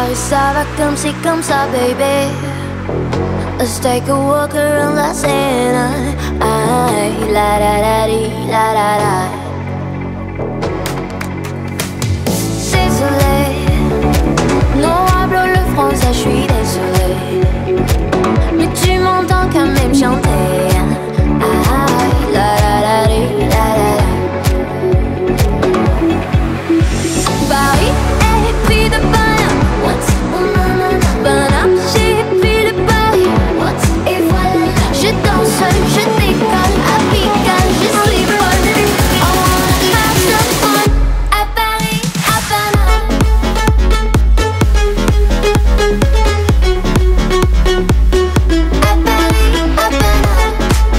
Paris ça va comme ça baby. Let's take a walk around la Seine. Ay, la la la di, la la la. Désolé, no hablo le français, je suis désolé. Mais tu m'entends quand même chanter. Ay, la la la di, la la la. Paris est pris de bonheur. Bonheur, j'ai pris de Paris. Et voilà, je danse, je décolle, à Pigalle, je suis folle. I wanna have some fun à Paris, à Paname. À Paris, à Paname.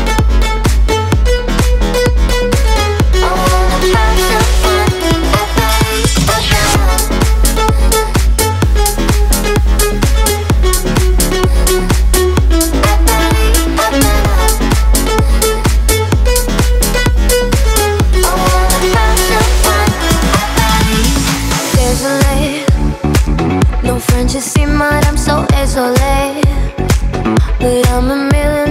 I wanna have some fun à Paris, à Paname. Désolé, no French is madame, so désolé. But I'm a million